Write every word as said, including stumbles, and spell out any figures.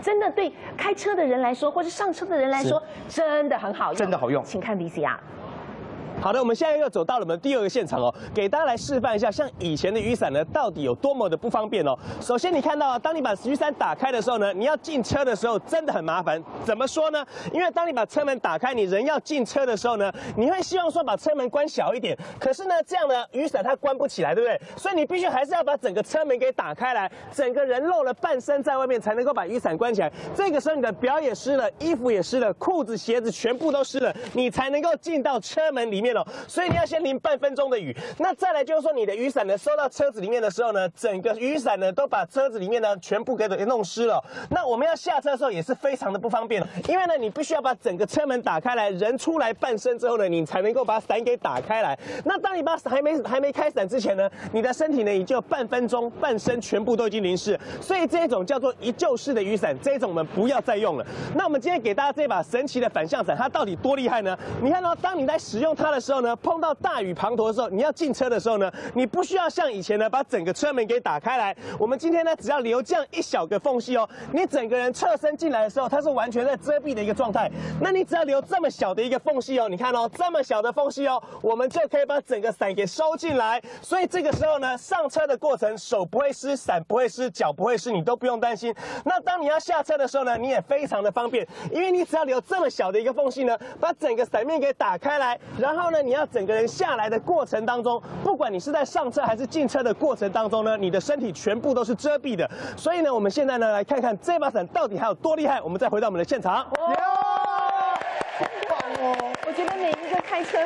真的对开车的人来说，或是上车的人来说，真的很好用， 真的好用。 请看 V C R。 好的，我们现在又走到了我们第二个现场哦，给大家来示范一下，像以前的雨伞呢，到底有多么的不方便哦。首先，你看到，当你把雨伞打开的时候呢，你要进车的时候真的很麻烦。怎么说呢？因为当你把车门打开，你人要进车的时候呢，你会希望说把车门关小一点，可是呢，这样呢，雨伞它关不起来，对不对？所以你必须还是要把整个车门给打开来，整个人露了半身在外面，才能够把雨伞关起来。这个时候你的表也湿了，衣服也湿了，裤子、鞋子全部都湿了，你才能够进到车门里面哦。所以你要先淋半分钟的雨。那再来就是说，你的雨伞呢收到车子里面的时候呢，整个雨伞呢都把车子里面呢全部给弄湿了。那我们要下车的时候也是非常的不方便，因为呢你必须要把整个车门打开来，人出来半身之后呢，你才能够把伞给打开来。那当你把还没还没开伞之前呢，你的身体呢已经有半分钟半身全部都已经淋湿，所以这种叫做一救式的雨伞，这种我们不要再用了。那我们今天给大家这把神奇的反向伞，它到底多厉害呢？你看到、哦、当你在使用它的时候呢，碰到大雨滂沱的时候，你要进车的时候呢，你不需要像以前呢把整个车门给打开来。我们今天呢只要留这样一小个缝隙哦，你整个人侧身进来的时候，它是完全在遮蔽的一个状态。那你只要留这么小的一个缝隙哦，你看哦，这么小的缝隙哦，我们就可以把整个伞给收进来。所以这个时候呢，上车的过程手不会湿，伞不会湿，脚不会湿，你都不用担心。那当你要下车的时候呢，你也非常的方便，因为你只要留这么小的一个缝隙呢，把整个伞面给打开来，然后呢，你要整个人下来的过程当中，不管你是在上车还是进车的过程当中呢，你的身体全部都是遮蔽的。所以呢，我们现在呢来看看这把伞到底还有多厉害。我们再回到我们的现场。 哇，很棒哦！我觉得每一个开车